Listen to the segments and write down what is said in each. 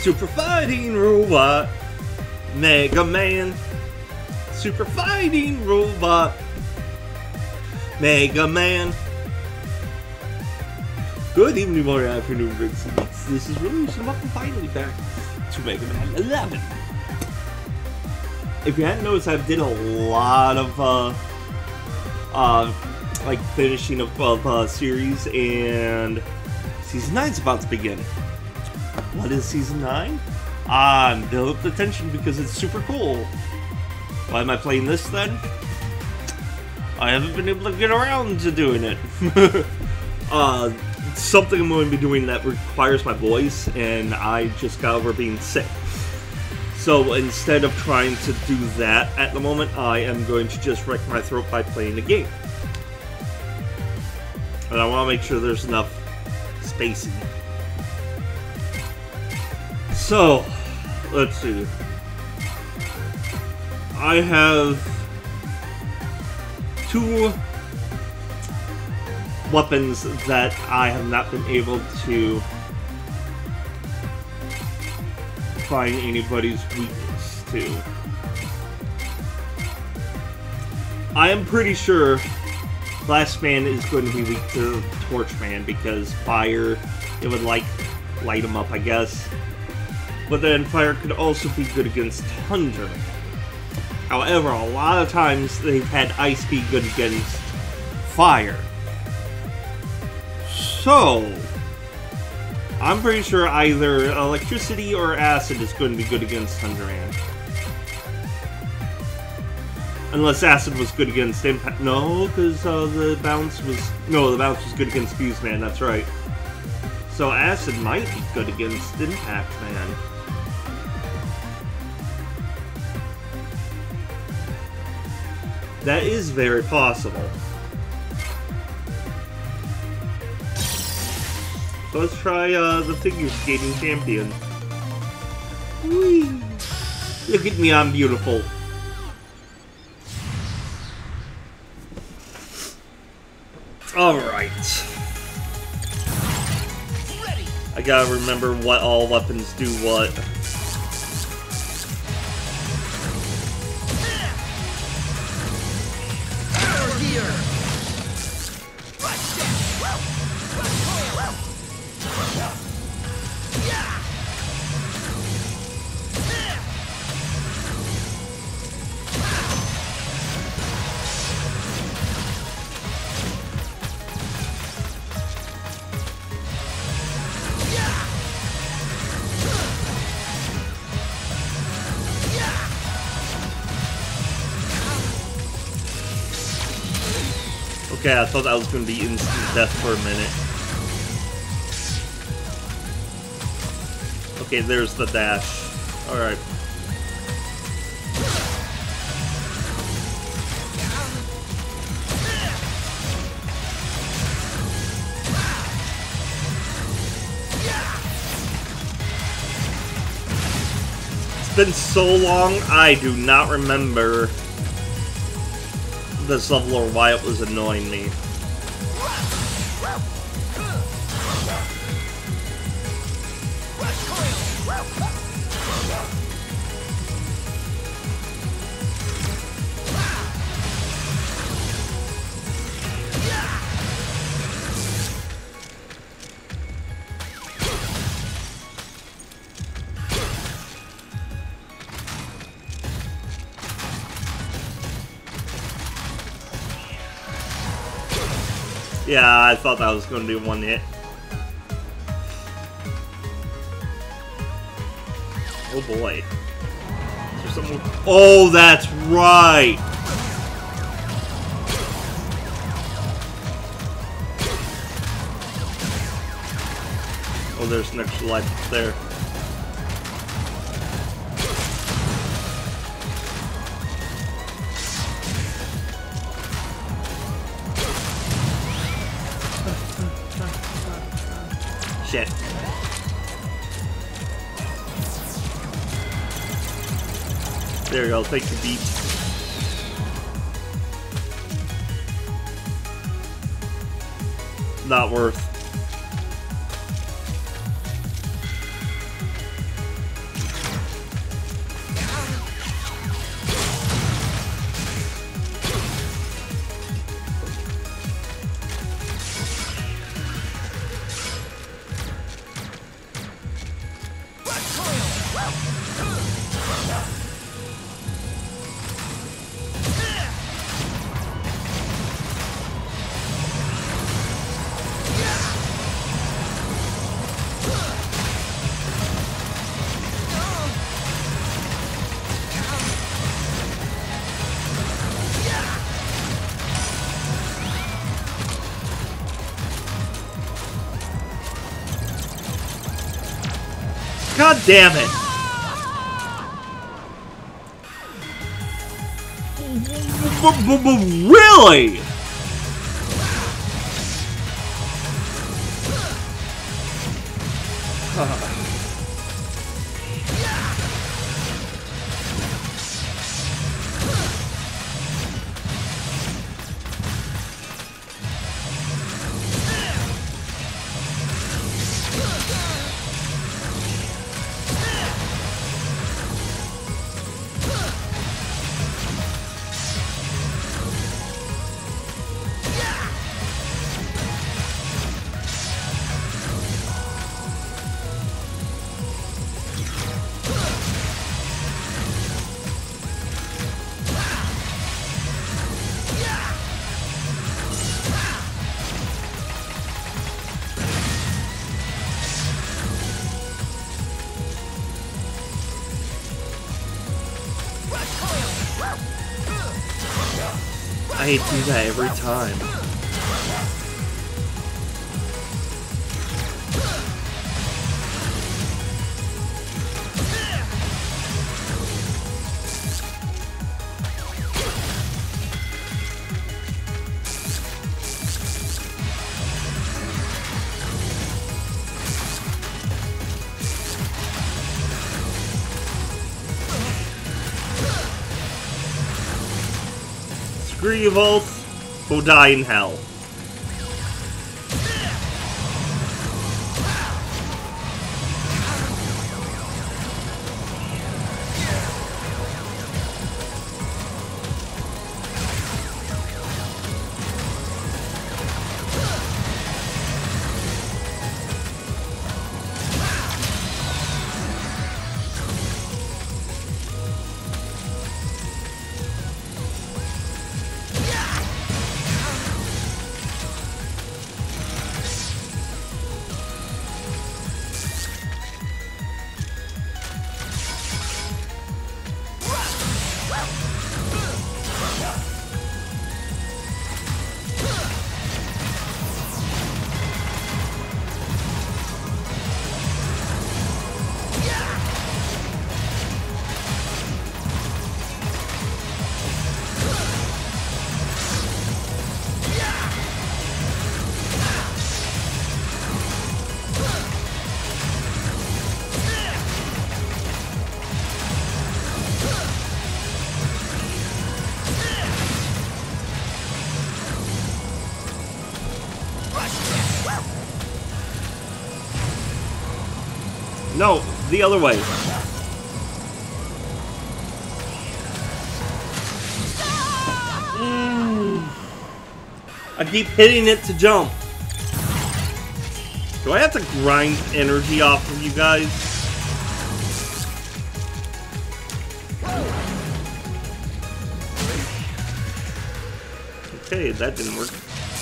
Super fighting robot. Megaman. Super fighting robot. Megaman. Good evening, morning, afternoon, good sleeps. This is Railuge, and welcome finally back to Megaman 11. If you hadn't noticed, I did a lot of like finishing of series, and Season 9's about to begin. What is Season 9? Build up the tension because it's super cool. Why am I playing this then? I haven't been able to get around to doing it. Something I'm going to be doing that requires my voice, and I just got over being sick. So instead of trying to do that at the moment, I am going to just wreck my throat by playing the game. And I want to make sure there's enough spacing. So, let's see. I have two weapons that I have not been able to find anybody's weakness to. I am pretty sure Blast Man is going to be weak to Torch Man because fire, it would like light him up, I guess. But then fire could also be good against Thunder. However, a lot of times they've had ice be good against fire. So, I'm pretty sure either electricity or acid is going to be good against Thunderman. Unless acid was good against impact. No, because the bounce was... No, the bounce was good against Fuse Man, that's right. So acid might be good against Impact Man. That is very possible. So let's try the figure skating champion. Whee! Look at me, I'm beautiful. Alright. I gotta remember what all weapons do what. Okay, I thought that was going to be instant death for a minute. Okay, there's the dash. Alright. It's been so long, I do not remember this level or why it was annoying me. Yeah, I thought that was going to be one hit. Oh boy. Is there something? Oh, that's right! Oh, there's an extra life there. Shit. There you go, take the beat. Not worth. God damn it! Really? I do that every time. Screw you both. Go die in hell. No, the other way. I keep hitting it to jump. Do I have to grind energy off of you guys? Okay, that didn't work.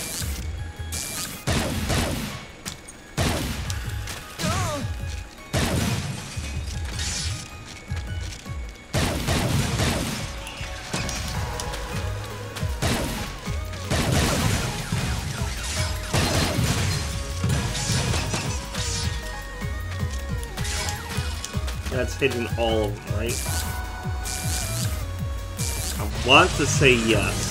That's hitting all of them, right? I want to say yes.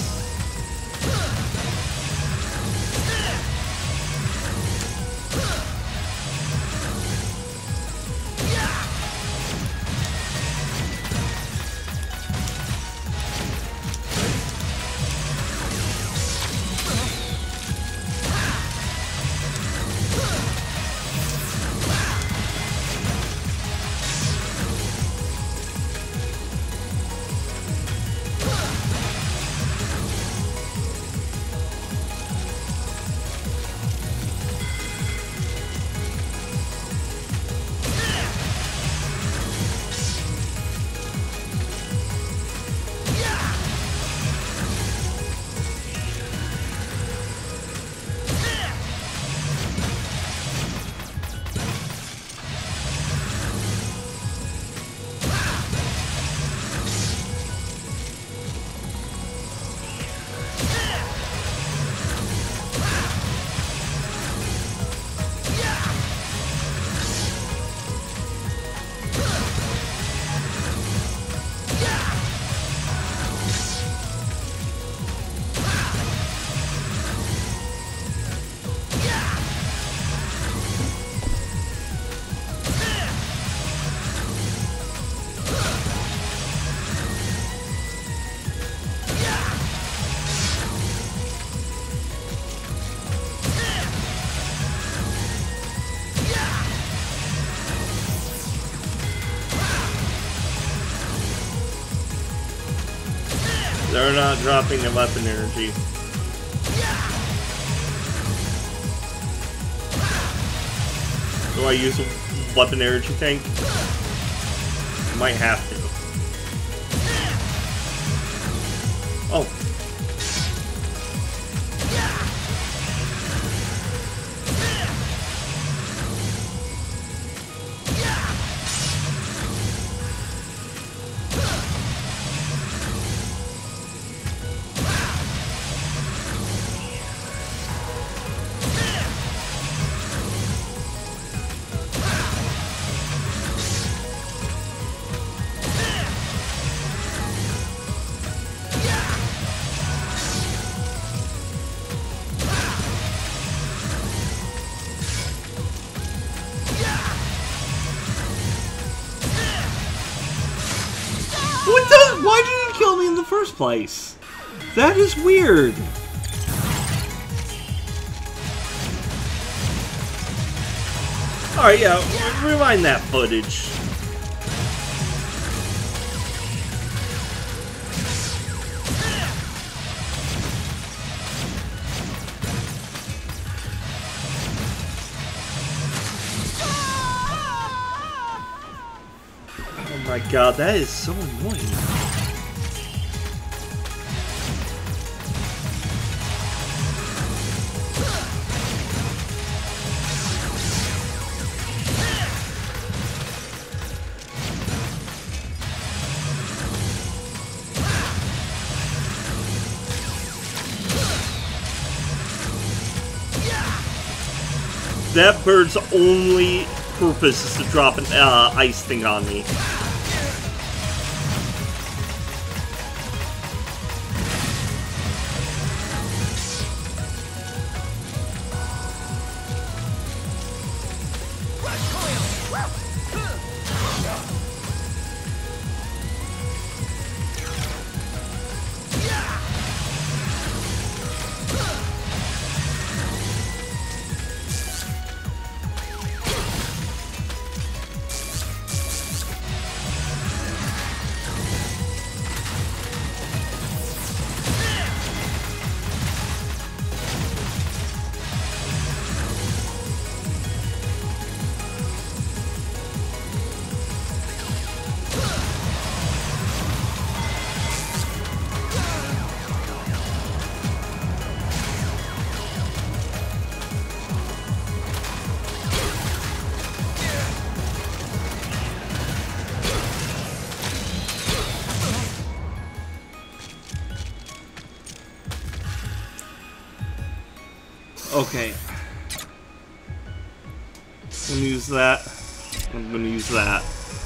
They're not dropping the weapon energy. Do I use a weapon energy tank? Might have to. Oh. Why did he kill me in the first place? That is weird. Alright, yeah, rewind that footage. Oh my god, that is so annoying. That bird's only purpose is to drop an ice thing on me. Okay. I'm gonna use that. I'm gonna use that.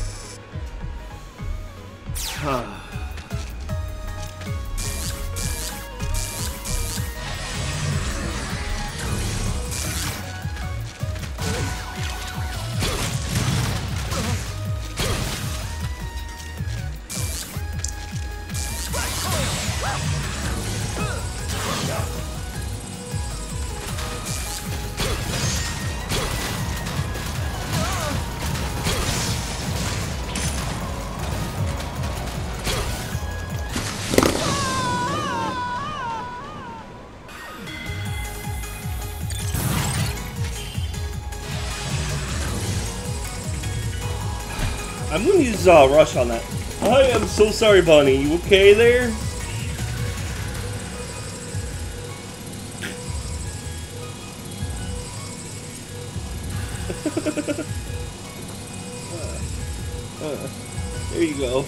I'm gonna use Rush on that. I am so sorry, Bunny. You okay there? There you go.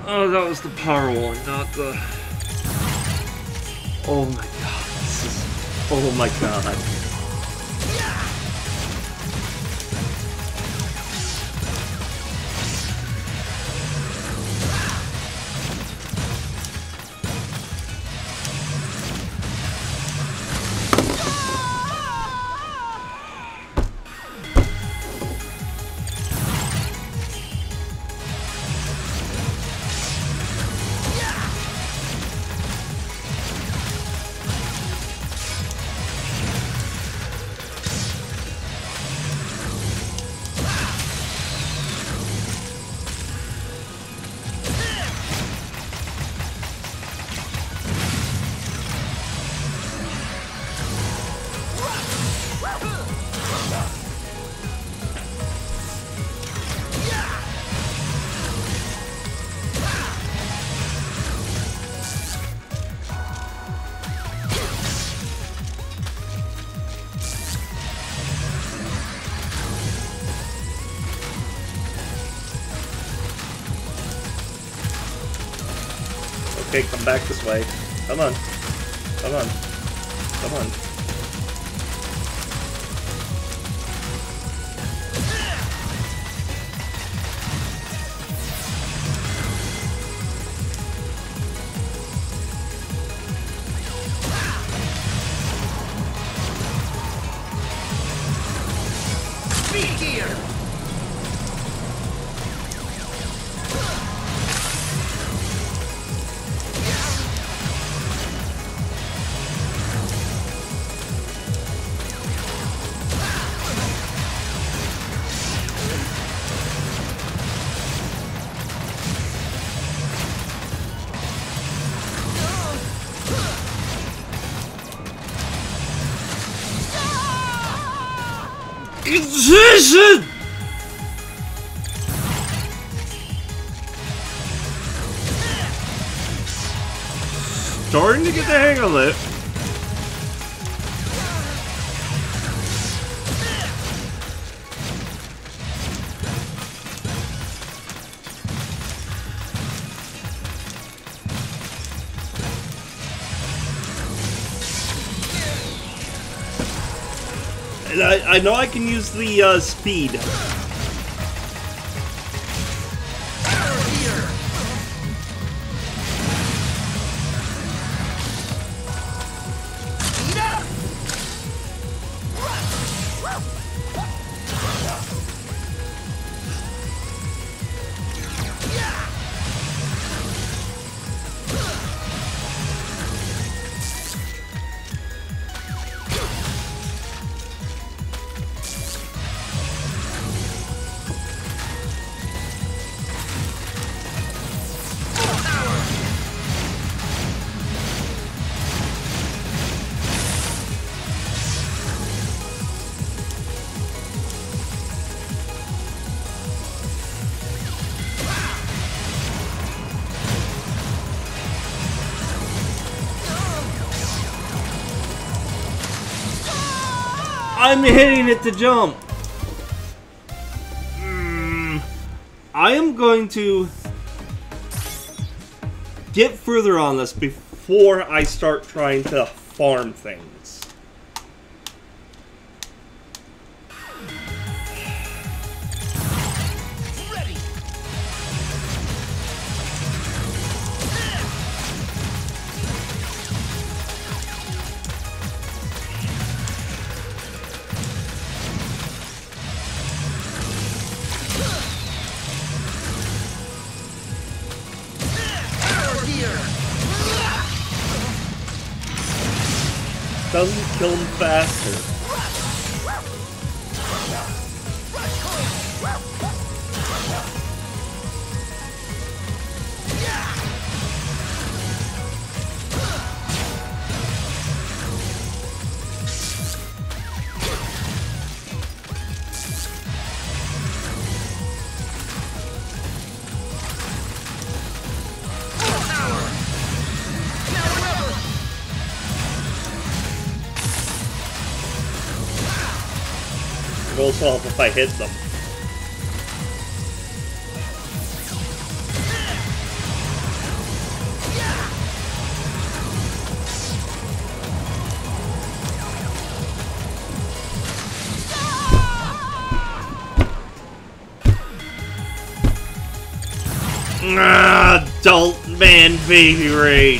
Oh, that was the power one, not the... Oh my god, this is... Oh my god. Okay, come back this way. Come on. Come on. Come on. Starting to get the hang of it. And I know I can use the speed. I'm hitting it to jump. I am going to get further on this before I start trying to farm things. Doesn't kill him faster. It also help if I hit them. Adult man baby rage.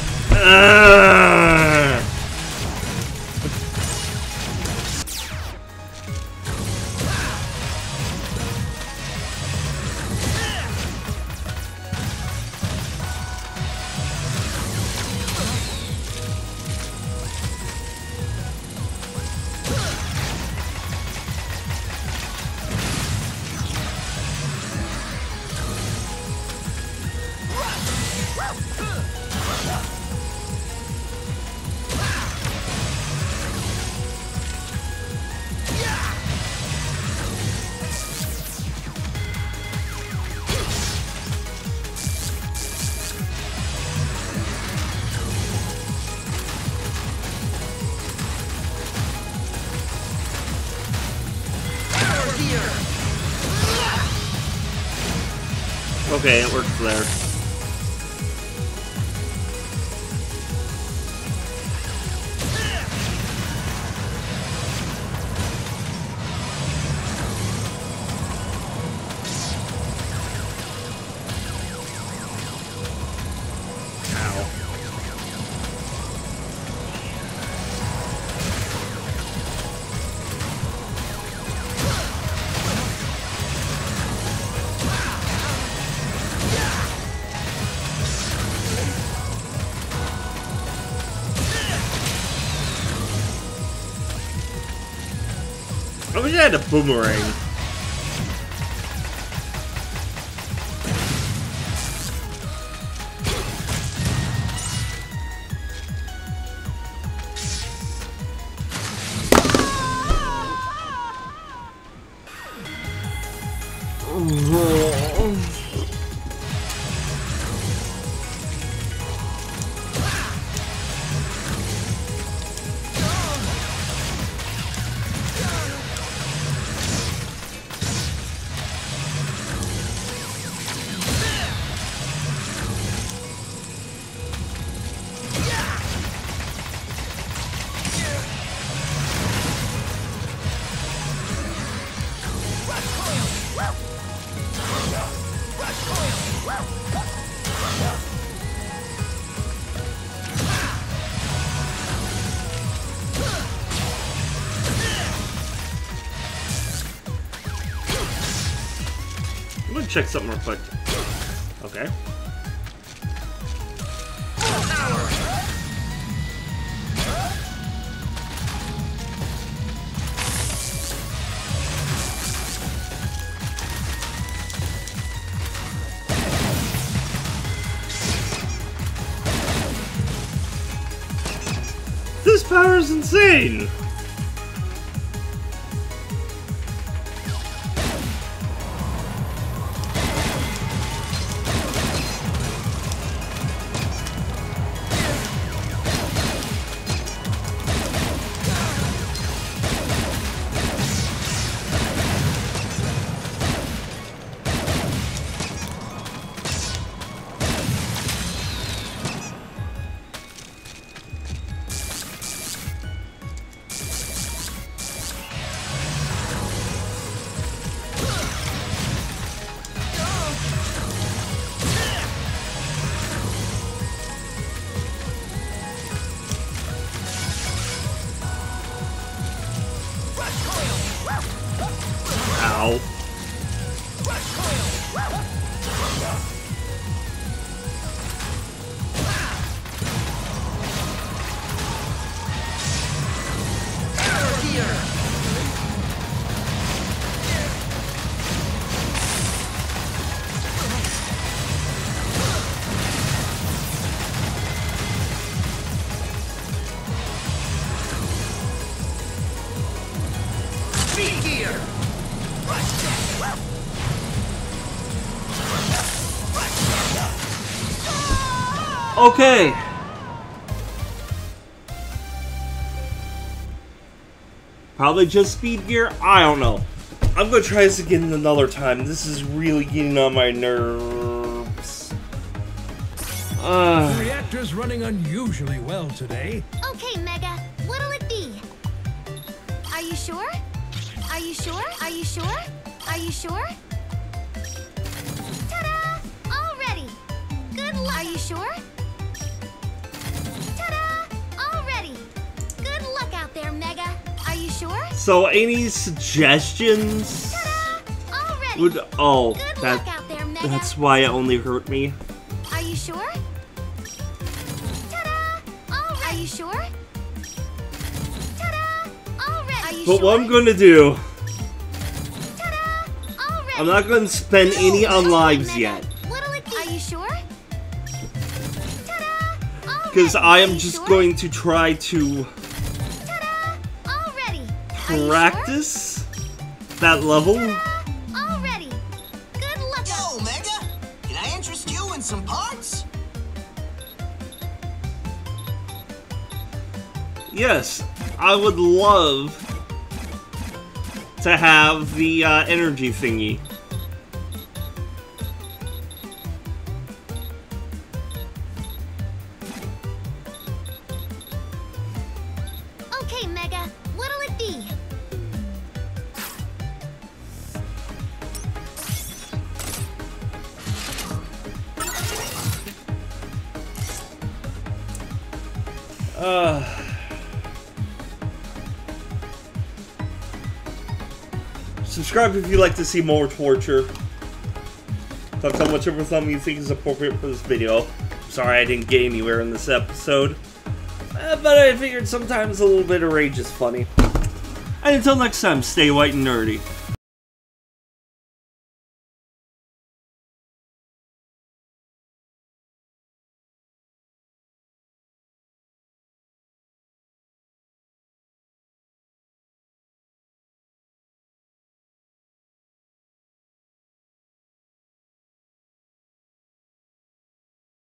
Okay, it works there. I wish I had a boomerang. I'm gonna check something real quick. Okay. This power is insane! Ow. Okay. Probably just speed gear? I don't know. I'm gonna try this again another time. This is really getting on my nerves. The reactor's running unusually well today. Okay, Mega. What'll it be? Are you sure? Are you sure? Are you sure? Are you sure? Ta-da! All luck. Are you sure? Ta-da! All ready. Good luck out there, Mega. Are you sure? So, any suggestions? Ta-da! All ready. Would oh, Good luck out there, Mega. that's why it only hurt me. Are you sure? Ta-da! All ready. Are you sure? Ta-da! All ready. Are you But sure? what I'm gonna do, Ta-da! All ready. I'm not gonna spend any on lives Mega. yet. What'll it be? Are you sure? Ta-da! All Because ready. I Are am you just sure? going to try to Ta-da! All ready. Are you sure? practice that level. All ready. Good luck. Yo, Mega! Can I interest you in some parts? Yes, I would love to have the energy thingy. Okay, Mega. What'll it be? Subscribe if you'd like to see more torture. Thumbs up whichever thumb you think is appropriate for this video. I'm sorry I didn't get anywhere in this episode. But I figured sometimes a little bit of rage is funny. And until next time, stay white and nerdy.